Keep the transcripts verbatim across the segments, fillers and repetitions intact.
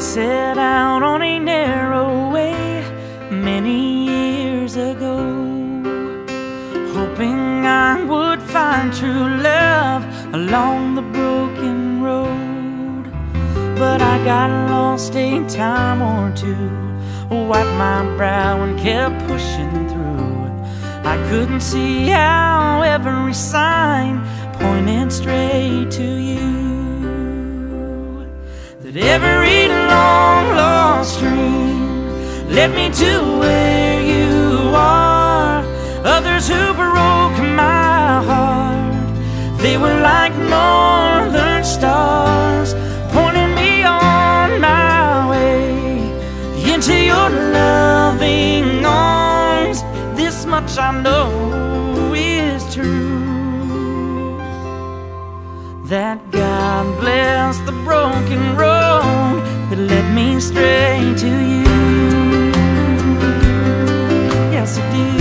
set out on a narrow way many years ago, hoping I would find true love along the broken road. But I got lost a time or two, wiped my brow and kept pushing through. I couldn't see how every sign pointed straight to you, that every long lost dream led me to where you are. Others who broke my heart, they were like northern stars, pointing me on my way into your loving arms. This much I know is true, that God bless the broken road that led me straight to you. Yes, it did.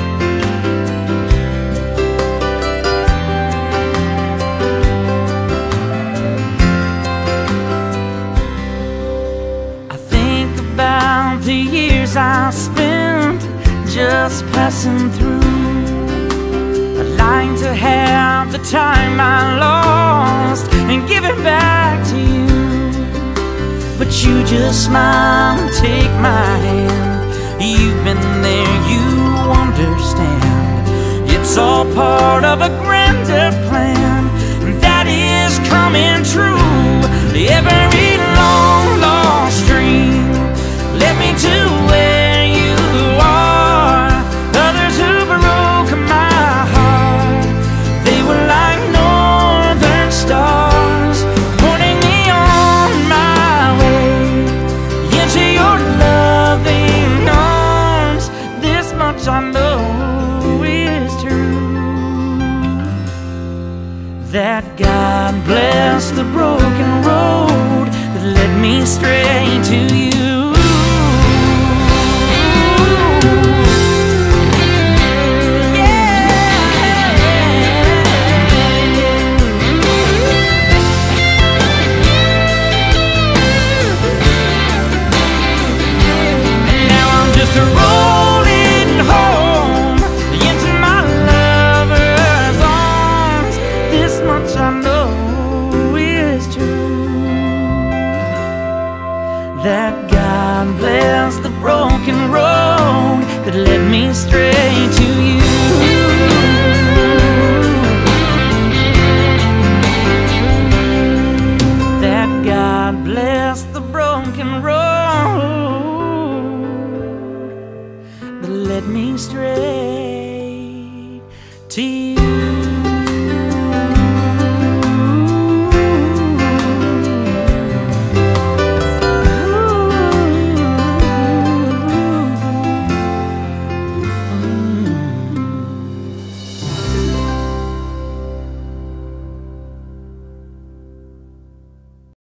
I think about the years I spent just passing through. I'd like to have the time I lost and give it back to you, but you just smile and take my hand. You've been there, you understand. It's all part of a grander plan that is coming true. Every long lost dream led me to where you are. Others who broke my heart, they were like northern stars, pointing me on my way into your loving arms. This much I know is true, that God bless the broken road that led me straight to you. That God bless the broken road that led me straight to you. That God bless the broken road that led me straight to you.